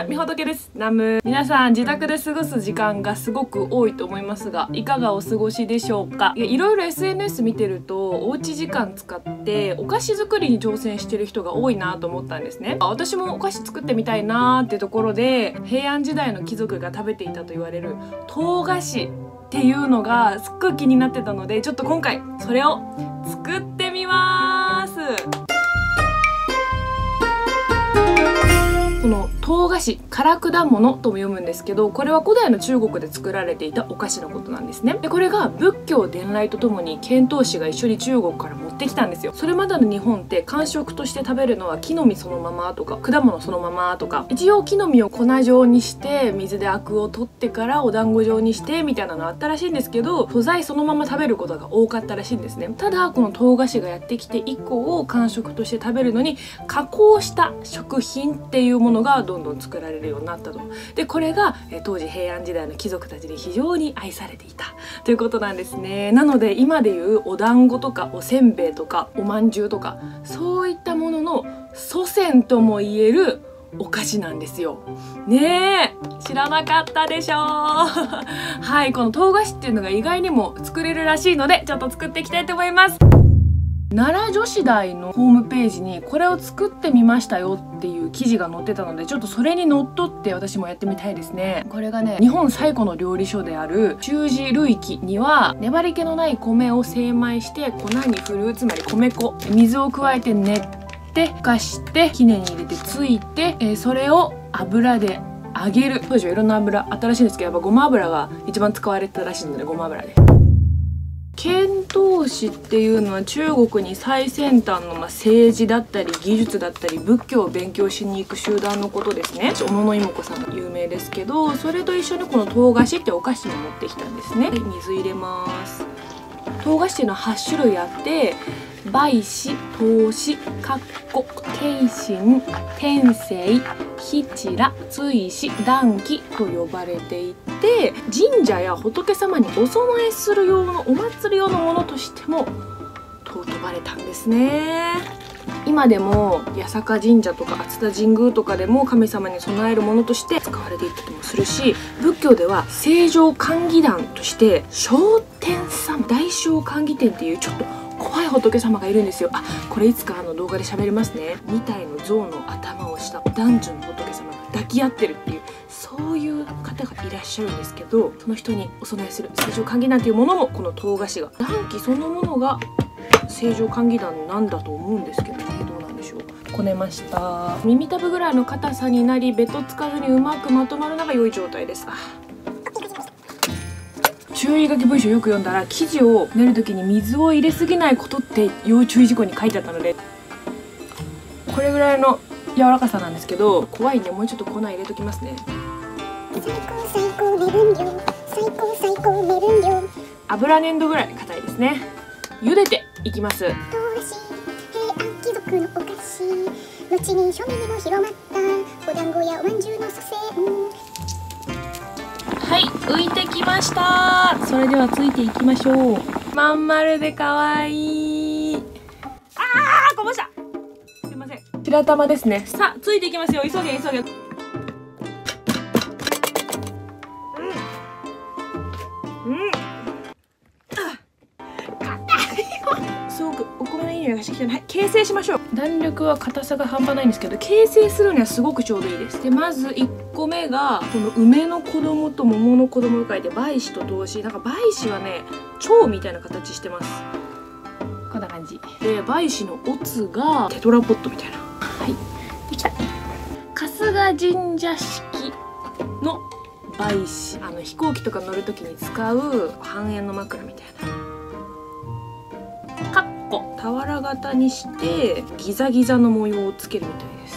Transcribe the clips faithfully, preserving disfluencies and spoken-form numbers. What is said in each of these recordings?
みほとけです。ナム。皆さん自宅で過ごす時間がすごく多いと思いますが、いかがお過ごしでしょうか。いや、いろいろ エスエヌエス 見てると、おうち時間使ってお菓子作りに挑戦してる人が多いなと思ったんですね。私もお菓子作ってみたいなーってところで、平安時代の貴族が食べていたと言われる唐菓子っていうのがすっごい気になってたので、ちょっと今回それを作ってみます。この唐菓子、唐果物とも読むんですけど、これは古代の中国で作られていたお菓子のことなんですね。でこれが仏教伝来とともに遣唐使が一緒に中国から持ってきたんですよ。それまでの日本って間食として食べるのは木の実そのままとか果物そのままとか、一応木の実を粉状にして水でアクを取ってからお団子状にしてみたいなのあったらしいんですけど、素材そのまま食べることが多かったらしいんですね。ただこの唐菓子がやってきて以降、間食として食べるのに加工した食品っていうものがどんどん作られるようになったと。でこれがえ当時平安時代の貴族たちに非常に愛されていたということなんですね。なので今でいうお団子とかおせんべいとかおまんじゅうとか、そういったものの祖先ともいえるお菓子なんですよ。ねえ、知らなかったでしょはい、この唐菓子っていうのが意外にも作れるらしいので、ちょっと作っていきたいと思います。奈良女子大のホームページにこれを作ってみましたよっていう記事が載ってたので、ちょっとそれにのっとって私もやってみたいですね。これがね、日本最古の料理書である中寺類記には、粘り気のない米を精米して粉に振る、つまり米粉、水を加えて練ってふかして杵に入れてついて、えー、それを油で揚げる。当時はいろんな油新しいんですけど、やっぱごま油が一番使われてたらしいので、ごま油で。遣唐使っていうのは中国に最先端のまあ政治だったり技術だったり仏教を勉強しに行く集団のことですね。小野妹子さんが有名ですけど、それと一緒にこの唐菓子ってお菓子も持ってきたんですね。はい、水入れます。唐菓子っていうのははち種類あって、梅子、唐子、かっこ、慶心、天聖、日白、追子、団旗と呼ばれていて、神社や仏様にお供えする用のお祭り用のものとしても尊ばれたんですね。今でも八坂神社とか熱田神宮とかでも神様に供えるものとして使われていったりもするし、仏教では清浄寛義壇として聖天様、大聖寛義天っていうちょっと怖い仏様がいるんですよ。あ、これいつかあの動画で喋りますね。に体の象の頭をした男女の仏様が抱き合ってるっていう、そういう方がいらっしゃるんですけど、その人にお供えする清浄寛義壇っていうものもこの唐菓子が、団旗そのものが清浄寛義壇なんだと思うんですけどね、どうなんでしょう。こねました。耳たぶぐらいの硬さになり、ベトつかずにうまくまとまるのが良い状態です。あ、注意書き文章よく読んだら、生地を練る時に水を入れすぎないことって要注意事項に書いてあったので、これぐらいの柔らかさなんですけど、怖いんでもうちょっと粉入れときますね。最高最高目分量、最高最高目分量。油粘土ぐらい硬いですね。茹でていきます。唐菓子、平安貴族のお菓子、後に庶民にも広まったお団子やおまんじゅうの祖先。はい、浮いてきました。それではついていきましょう。まん丸で可愛い。あー、こぼした。すいません。白玉ですね。さあ、ついていきますよ。急げ急げ。すごくお米のいい匂いがしてきたね。はい、形成しましょう。弾力は硬さが半端ないんですけど、形成するにはすごくちょうどいいです。でまずいっこめがこの梅の子供と桃の子供を書いて梅子と唐子。なんか梅子はね、蝶みたいな形してます。こんな感じで、梅子のオツがテトラポットみたいな。はい、できた。春日神社式の梅子、あの飛行機とか乗るときに使う半円の枕みたいな。かっこ俵型にしてギザギザの模様をつけるみたいです。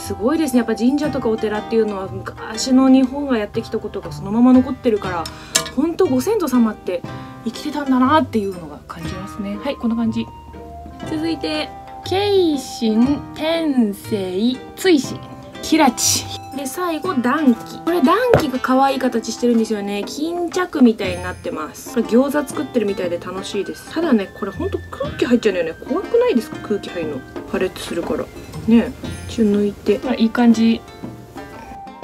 すごいですね。やっぱ神社とかお寺っていうのは昔の日本がやってきたことがそのまま残ってるから、ほんとご先祖様って生きてたんだなっていうのが感じますね。はい、こんな感じ。続いて慶心、天聖、追子、キラチで、最後団旗。これ団旗が可愛い形してるんですよね。巾着みたいになってます。これ餃子作ってるみたいで楽しいです。ただね、これほんと空気入っちゃうんだよね。怖くないですか？空気入るの破裂するからね。一応抜いて、まあ、いい感じ。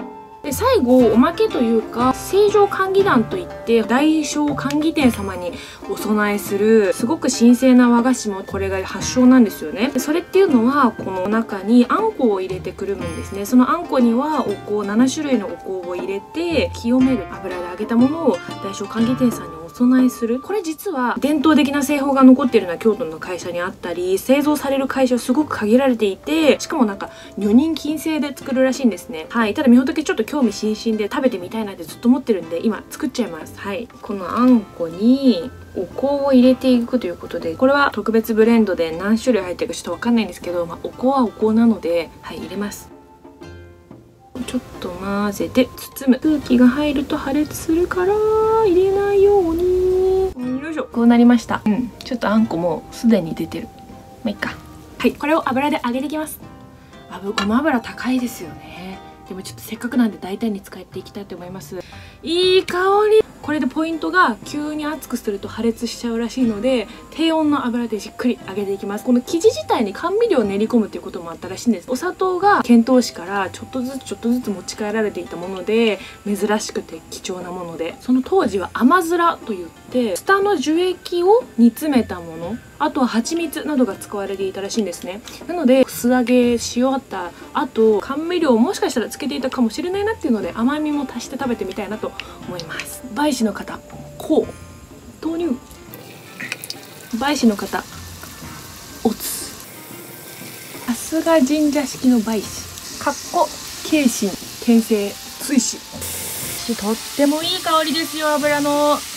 で最後おまけというか清浄管理団といって大聖管理店様にお供えするすごく神聖な和菓子もこれが発祥なんですよね。でそれっていうのはこの中にあんこを入れてくるむんですね。そのあんこにはお香なな種類のお香を入れて清める油で揚げたものを大聖管理店さんにお供えする。これ実は伝統的な製法が残っているのは京都の会社にあったり製造される会社はすごく限られていて、しかもなんか女人禁制で作るらしいんですね。はい、ただみほとけちょっと興味津々で食べてみたいなってずっと思ってるんで今作っちゃいます。はい、このあんこにお香を入れていくということで、これは特別ブレンドで何種類入ってるかちょっとわかんないんですけど、まあ、お香はお香なので、はい、入れます。ちょっと混ぜて包む。空気が入ると破裂するから入れないように。よいしょ、こうなりました。うん、ちょっとあんこもすでに出てる。まあいいか。はい、これを油で揚げていきます。あぶごま油高いですよね。でもちょっとせっかくなんで大胆に使っていきたいと思います。いい香り。これでポイントが急に熱くすると破裂しちゃうらしいので低温の油でじっくり揚げていきます。この生地自体に甘味料を練り込むっていうこともあったらしいんです。お砂糖が遣唐使からちょっとずつちょっとずつ持ち帰られていたもので珍しくて貴重なもので、その当時は甘面といってツタの樹液を煮詰めたもの、あとは蜂蜜などが使われていたらしいんですね。なので素揚げし終わった後甘味料をもしかしたらつけていたかもしれないなっていうので甘みも足して食べてみたいなと思います。梅子の方こう豆乳、梅子の方おつ、さすが神社式の梅子かっこ慶神天聖追子、とってもいい香りですよ。油のうん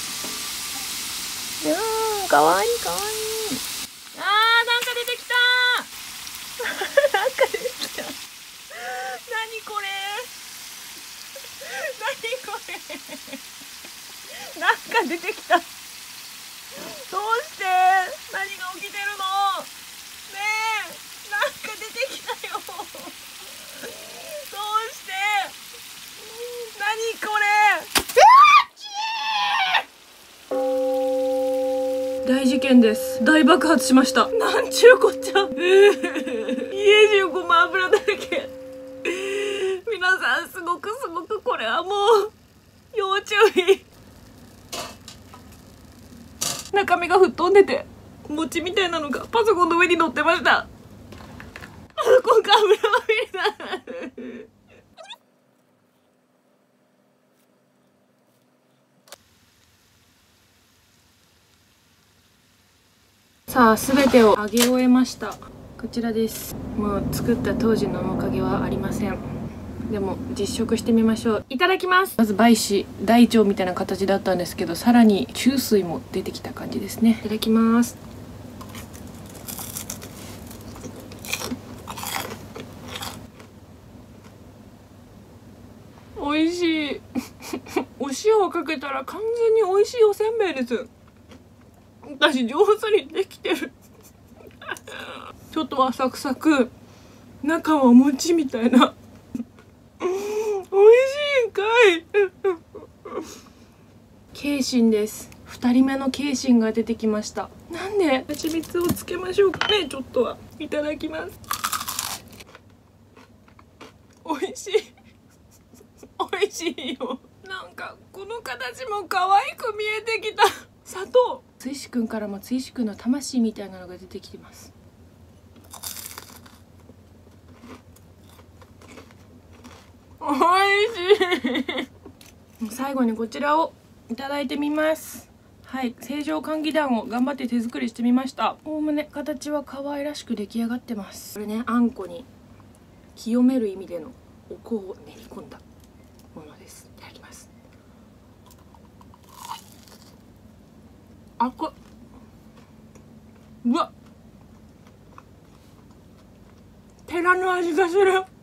かわいいかわいい。あーなんか出てきたなんか出てきた何これ何これなんか出てきた。どうして何が起きてるのねえ、なんか出てきたよどうして何これ大事件です。大爆発しました。なんちゅうこっちゃ家中ごま油だらけ皆さんすごくすごくこれはもう要注意。中身が吹っ飛んでて餅みたいなのがパソコンの上に乗ってました。パソコンが油まみれださあ全てを揚げ終えました。こちらです。もう作った当時の面影はありません。でも実食してみましょう。いただきます。まず梅子大腸みたいな形だったんですけど、さらに中水も出てきた感じですね。いただきます。美味しいお塩をかけたら完全に美味しいおせんべいです。私上手にできてるちょっとはサクサク、中はお餅みたいな美味しいんかい慶神です。ふたりめの慶神が出てきました。なんで蜂蜜をつけましょうかね。ちょっとはいただきます。美味しい美味しいよ。なんかこの形も可愛く見えてきた。砂糖追志くんからも追志くんの魂みたいなのが出てきてます。おいしい最後にこちらをいただいてみます。はい、清浄管理団を頑張って手作りしてみました。おおむね形は可愛らしく出来上がってます。これね、あんこに清める意味でのお香を練り込んだものです。いただきます。あっこうわ寺の味がする。わ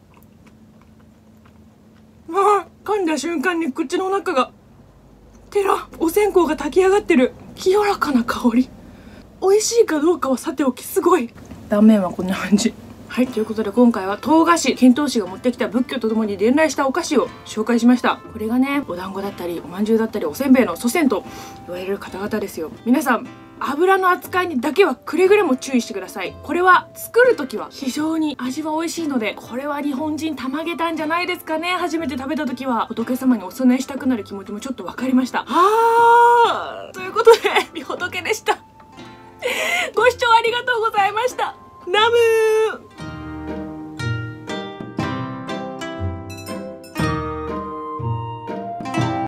あ、噛んだ瞬間に口の中が寺、お線香が炊き上がってる。清らかな香り。美味しいかどうかはさておき、すごい。断面はこんな感じ。はい、ということで今回は唐菓子、遣唐使が持ってきた仏教とともに伝来したお菓子を紹介しました。これがね、お団子だったりおまんじゅうだったりおせんべいの祖先と言われる方々ですよ。皆さん油の扱いにだけはくれぐれも注意してください。これは作る時は非常に味は美味しいので、これは日本人たまげたんじゃないですかね。初めて食べた時は仏様にお供えしたくなる気持ちもちょっと分かりました。はーということでみほとけです。